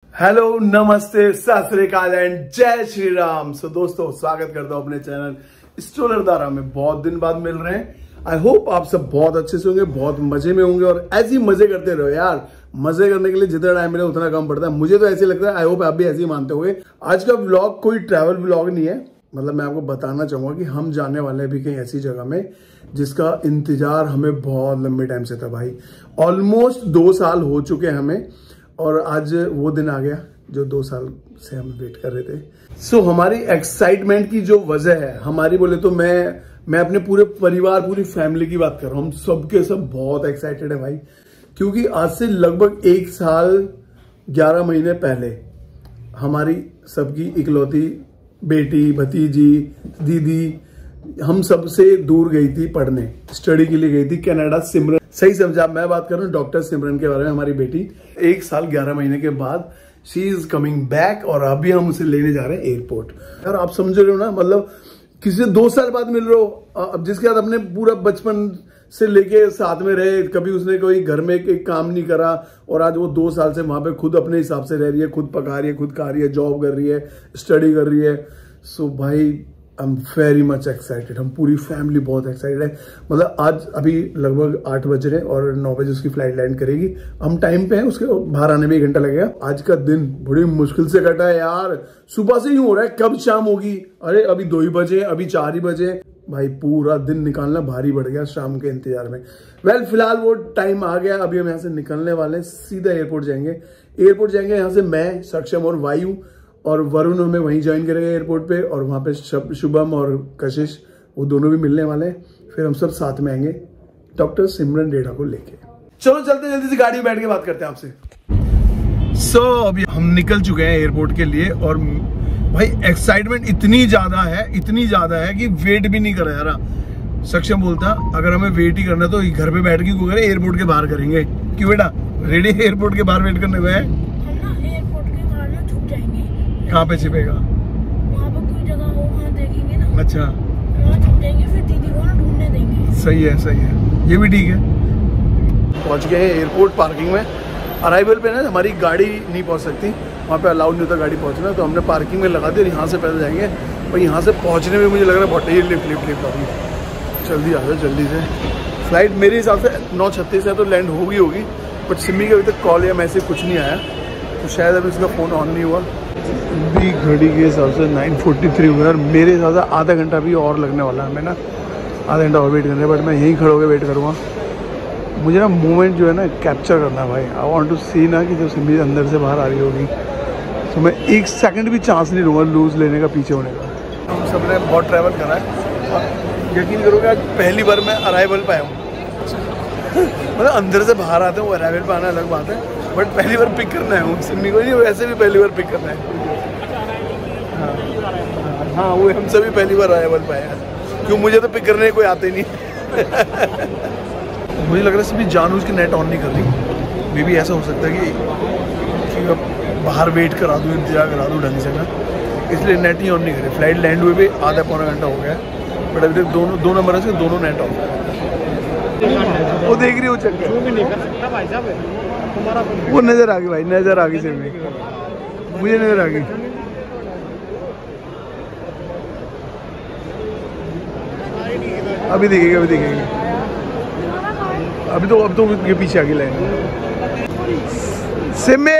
Hello, नमस्ते, सत श्री अकाल एंड जय श्री राम। सो दोस्तों, स्वागत करता हूं अपने चैनल स्ट्रोलर द्वारा में। बहुत दिन बाद मिल रहे हैं। आई होप आप सब बहुत अच्छे से होंगे, बहुत मजे में होंगे और ऐसे ही मजे करते रहो यार। मजे करने के लिए जितना टाइम मिले उतना कम पड़ता है, मुझे तो ऐसे लगता है। आई होप आप भी ऐसे ही मानते होंगे। आज का व्लॉग कोई ट्रैवल व्लॉग नहीं है, मतलब मैं आपको बताना चाहूंगा कि हम जाने वाले हैं भी कहीं ऐसी जगह में जिसका इंतजार हमें बहुत लंबे टाइम से था भाई। ऑलमोस्ट 2 साल हो चुके हैं हमें, और आज वो दिन आ गया जो 2 साल से हम वेट कर रहे थे। सो हमारी एक्साइटमेंट की जो वजह है, हमारी बोले तो मैं अपने पूरे परिवार, पूरी फैमिली की बात कर रहा हूँ। हम सबके सब बहुत एक्साइटेड है भाई, क्योंकि आज से लगभग 1 साल 11 महीने पहले हमारी सबकी इकलौती बेटी, भतीजी, दीदी हम सबसे दूर गई थी पढ़ने, स्टडी के लिए गई थी कनाडा। सिमरन, सही समझा, मैं बात कर रहा हूँ डॉक्टर सिमरन के बारे में। हमारी बेटी 1 साल 11 महीने के बाद शी इज कमिंग बैक, और अभी हम उसे लेने जा रहे हैं एयरपोर्ट। यार आप समझ रहे हो ना, मतलब किसी से 2 साल बाद मिल रहे हो, अब जिसके साथ अपने पूरा बचपन से लेके साथ में रहे, कभी उसने कोई घर में एक काम नहीं करा, और आज वो 2 साल से वहां पे खुद अपने हिसाब से रह रही है, खुद पका रही है, खुद खा रही है, जॉब कर रही है, स्टडी कर रही है। सो भाई I am very much excited. हम पूरी फैमिली बहुत एक्साइटेड है। मतलब आज अभी लगभग 8 बज रहे हैं और 9 बजे उसकी फ्लाइट लैंड करेगी। हम टाइम पे हैं, उसके बाहर आने में 1 घंटा लगेगा। आज का दिन बड़ी मुश्किल से कटा है यार। सुबह से ही हो रहा है कब शाम होगी, अरे अभी 2 ही बजे, अभी 4 ही बजे। भाई पूरा दिन निकालना भारी पड़ गया शाम के इंतजार में। वेल फिलहाल वो टाइम आ गया, अभी हम यहाँ से निकलने वाले हैं, सीधा एयरपोर्ट जाएंगे। यहाँ से मैं, सक्षम और वायु और वरुण हमें वहीं ज्वाइन करेंगे एयरपोर्ट पे, और वहां पे शुभम और कशिश वो दोनों भी मिलने वाले हैं। फिर हम सब साथ में आएंगे डॉक्टर सिमरन डेढ़ा को लेके। चलो चलते, जल्दी से गाड़ी में बैठ के बात करते हैं आपसे। सो अभी हम निकल चुके हैं एयरपोर्ट के लिए, और भाई एक्साइटमेंट इतनी ज्यादा है कि वेट भी नहीं करा यार। सक्षम बोलता अगर हमें वेट ही करना तो घर पे बैठ के क्यों करें, एयरपोर्ट के बाहर करेंगे। क्यों बेटा, रेडी एयरपोर्ट के बाहर वेट करने में? कहाँ पे छिपेगा? वहाँ पर कोई जगह हो, वहाँ देखेंगे ना। अच्छा, वहाँ छुप जाएंगे, फिर दीदी को ना ढूंढने देंगे। सही है, ये भी ठीक है। पहुँच गए हैं एयरपोर्ट पार्किंग में। अराइवल पे ना हमारी गाड़ी नहीं पहुँच सकती, वहाँ पे अलाउड नहीं होता गाड़ी पहुँचना, तो हमने पार्किंग में लगा दी और यहाँ से पैदल जाएंगे। और यहाँ से पहुँचने में मुझे लग रहा है बहुत लिफ्ट होगी। जल्दी आ जाओ जल्दी से। फ्लाइट मेरे हिसाब से 9:36 है तो लैंड होगी, बट सिमी का अभी तक कॉल या मैसेज कुछ नहीं आया, तो शायद अभी उसका फ़ोन ऑन नहीं हुआ। अभी घड़ी के हिसाब से 9:43 हुआ है, और मेरे हिसाब से आधा घंटा भी और लगने वाला है। मैं ना आधा घंटा और वेट करना है, बट मैं यहीं खड़े होकर वेट करूँगा। मुझे ना मोमेंट जो है ना कैप्चर करना है भाई। आई वांट टू सी ना कि जब सिमी अंदर से बाहर आ रही होगी, तो मैं 1 सेकंड भी चांस नहीं लूँगा लूज़ लेने का, पीछे होने का। हम सब ने बहुत ट्रैवल करा है, और यकीन करोगे आज पहली बार मैं अराइवल पे आया हूँ। मतलब अंदर से बाहर आते हैं, वो अराइवल पे आना अलग बात है, बट पहली बार पिक करना है वो सिमी को, नहीं वैसे भी पहली बार पिक करना है। हाँ, वो हम सभी पहली बार अराइवल पे आए हैं, क्यों मुझे तो पिक करने कोई आते नहीं। मुझे लग रहा है सभी जानबूझ के नेट ऑन नहीं कर रही। मे बी ऐसा हो सकता है कि बाहर वेट करा दूँ, इंतजार करा दूँ ढंग से ना, इसलिए नेट ही ऑन नहीं करे। फ्लाइट लैंड हुए भी आधा पौना घंटा हो गया, बट अभी तक दो नंबर से दोनों नेट ऑफ है। वो देख रही हो चक्कर, वो नजर आ गई भाई, नजर आ गई सिर्फ मुझे नजर आ गई। अभी देखेगी। अब तो ये पीछे आ गई लाइन सिमी।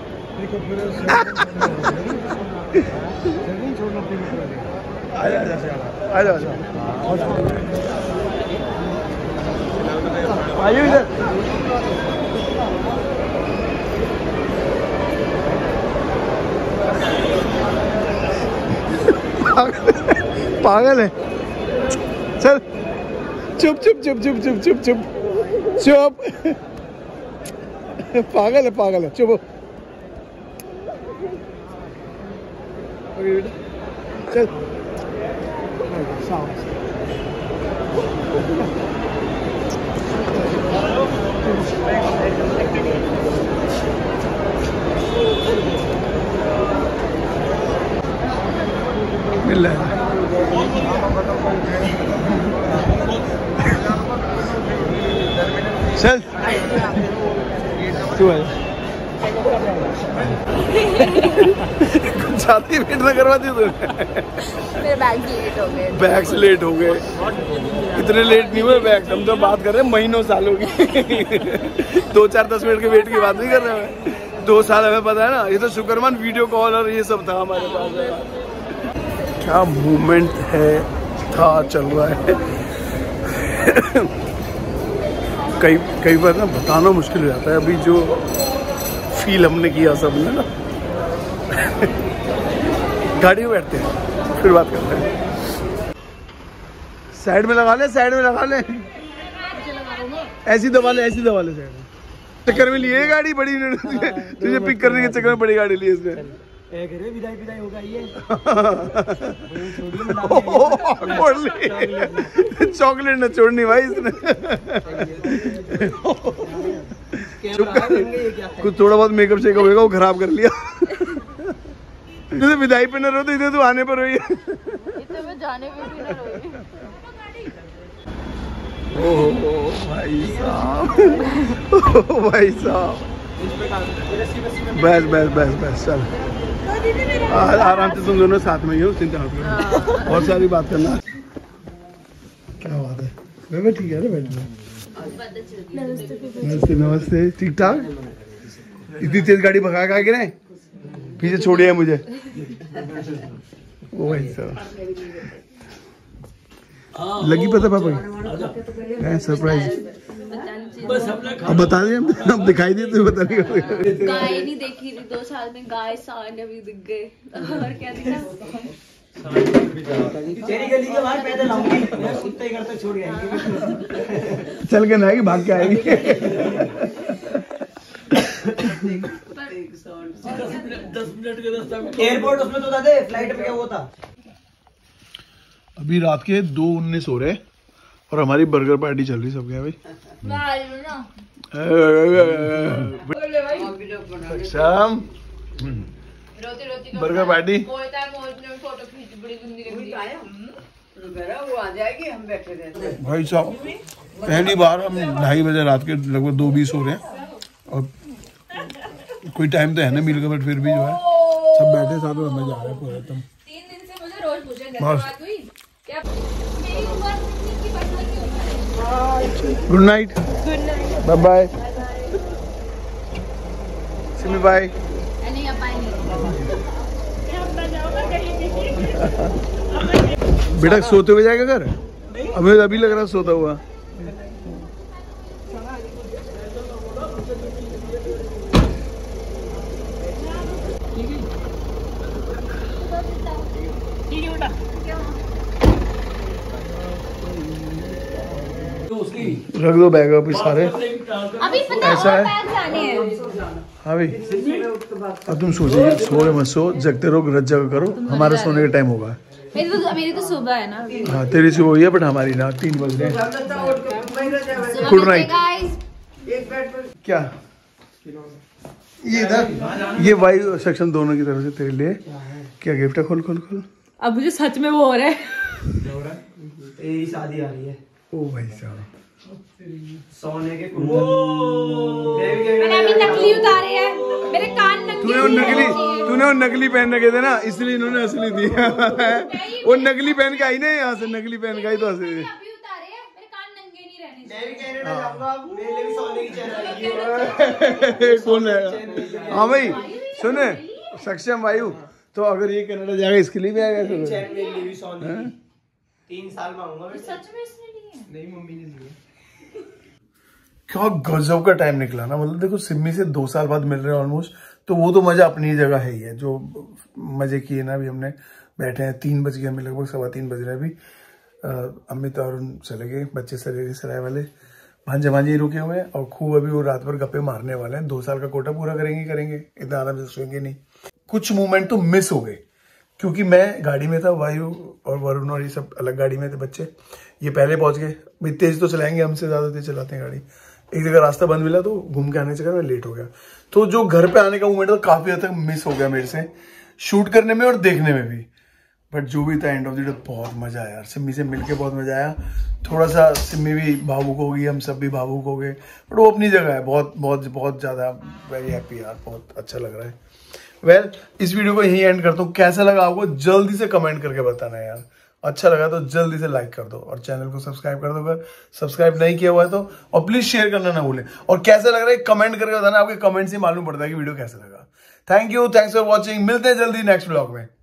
आइए इधर। पागल है, चल चुप। पागल है, चुप। चल मिल रहा है। चल तू कुछ ज्यादा ही वेट ना करवा दी तुमने। मेरे बैग लेट हो गए। बैग से लेट हो गए। इतने लेट नहीं हुए बैग, हम तो बात कर रहे हैं महीनों सालों की। 2-4-10 मिनट के वेट की बात नहीं कर रहे हैं। 2 साल हमें पता है ना, ये तो शुक्रमान वीडियो कॉल और ये सब था हमारे पास। क्या मूवमेंट है था चल रहा है। कई बार ना बताना मुश्किल हो जाता है। अभी जो फील हमने किया सबने ना, गाड़ी में बैठते हैं फिर बात करते हैं। साइड में लगा ले, साइड में लगा ले, ऐसी दबा ले साइड में। चक्कर में लिए गाड़ी बड़ी, तुझे पिक करने के चक्कर में बड़ी गाड़ी ली इसने। विदाई होगा ये। चॉकलेट न छोड़नी भाई इसने। कुछ थोड़ा बहुत मेकअप शेकअप होगा वो खराब कर लिया। जैसे विदाई पे न रो तो इधर तू आने पर रोई है। मैं जाने पे भी ना रोई। ओह भाई साहब, ओ भाई साहब, बस चल आराम से तुम दोनों साथ में ही हो, चिंता मत करो। बहुत सारी बात करना। क्या बात है, मैं ठीक है ना, बैठ नमस्ते नमस्ते। ठीक ठाक। इतनी तेज गाड़ी भगा के नहीं पीछे छोड़िए मुझे। ओ भाई साहब, लगी पता पापा की सरप्राइज। अब बता दिए, अब दिखाई दिए तो बता नहीं। गाय नहीं देखी थी 2 साल में, गाय सांड अभी दिख गए। और क्या दिखा? तेरी गली के बाहर पैदल आऊंगी, कुत्ते ही घर तक छोड़ आएंगे। चल के ना आएगी, भाग के आएगी। 10 मिनट के रास्ता एयरपोर्ट, उसमें तो दादे फ्लाइट में क्या हुआ था। अभी रात के 2:19 हो रहे और हमारी बर्गर पार्टी चल रही सबके भाई। शाम बर्गर पार्टी भाई साहब। पहली बार हम 2:30 बजे रात के लगभग 2:20 हो रहे हैं और कोई टाइम तो है ना मील का, बट फिर भी जो है सब बैठे साथ में, मजा आ रहा है पूरा एकदम। 3 दिन से मुझे रोज पूछे बात हुई क्या मेरी उम्र की पता क्यों। Good night, bye bye, Simmi bye. नहीं अब नहीं बेटा सोते हुए जाएगा घर, हमें अभी लग रहा है सोता हुआ। रख दो बैग अभी सारे, अभी पता ऐसा है। बैग जाने हैं। हाँ भाई, अब तुम सो जाइए, सो मत सो, जगते रहो, गलत जगह करो, हमारे सोने का टाइम होगा। मेरी तो सुबह है ना। हाँ तेरी सुबह हुई है, बट हमारी ना 3 बज रहे हैं। Good night. क्या ये इधर, ये वायु सेक्शन दोनों की तरफ से तेरे लिए क्या गिफ्ट है? खोल खोल खोल। अब मुझे सच में वो हो रहा है, तेरी शादी आ रही है। ओ भाई साहब, सोने के मैंने अभी नकली उतारे हैं, मेरे कान नकली। तूने वो नकली पहन रखे थे ना, इसलिए इन्होंने असली दिया। वो नकली पहन के आई ना यहाँ से, नकली पहन के आई तो असली। अभी उतारे हैं, मेरे कान नंगे नहीं रहने। मैं भी कनाडा जाऊंगा, मेरे लिए भी सोने की चैन। कौन है? हाँ भाई सुने, सक्षम वायु, तो अगर ये कनाडा जाएगा इसके लिए भी आएगा। चैन मेरे लिए भी सोने की। 3 साल में आऊंगा। सच में इसने नहीं है? नहीं, मम्मी ने दी है। क्या गजब का टाइम निकला ना, मतलब देखो सिमी से 2 साल बाद मिल रहे हैं ऑलमोस्ट, तो वो तो मजा अपनी जगह है ही है। जो मजे किए ना, अभी हमने बैठे हैं, 3 बज गए हमें, लगभग 3:15 बज रहे हैं अभी। अमित और चले गए, बच्चे सराय वाले, भांजे भांजे ही रुके हुए हैं, और खूब अभी वो रात भर गप्पे मारने वाले हैं। 2 साल का कोटा पूरा करेंगे, इतना आराम से सोएंगे नहीं। कुछ मोमेंट तो मिस हो गए, क्योंकि मैं गाड़ी में था, वायु और वरुण और ये सब अलग गाड़ी में थे बच्चे। ये पहले पहुंच गए, तेज तो चलाएंगे, हमसे ज्यादा तेज चलाते हैं गाड़ी। एक जगह रास्ता बंद मिला तो घूम के आने के चक्कर में लेट हो गया। तो जो घर पे आने का मोमेंट था काफी हद तक मिस हो गया मेरे से, शूट करने में और देखने में भी। बट जो भी था, एंड ऑफ द डे बहुत मजा आया यार, सिमी से मिलके बहुत मजा आया। थोड़ा सा सिमी भी भावुक हो गई, हम सब भी भावुक हो गए, बट वो अपनी जगह है। बहुत बहुत बहुत ज्यादा वेरी हैप्पी यार, बहुत अच्छा लग रहा है। वेल इस वीडियो को यहीं एंड करता हूँ। कैसा लगा आपको जल्दी से कमेंट करके बताना यार। अच्छा लगा तो जल्दी से लाइक कर दो और चैनल को सब्सक्राइब कर दो अगर सब्सक्राइब नहीं किया हुआ है तो, और प्लीज शेयर करना ना भूलें। और कैसा लग रहा है कमेंट करके बताना, आपके कमेंट से मालूम पड़ता है कि वीडियो कैसा लगा। Thank you, thanks for watching. मिलते हैं जल्दी नेक्स्ट ब्लॉग में।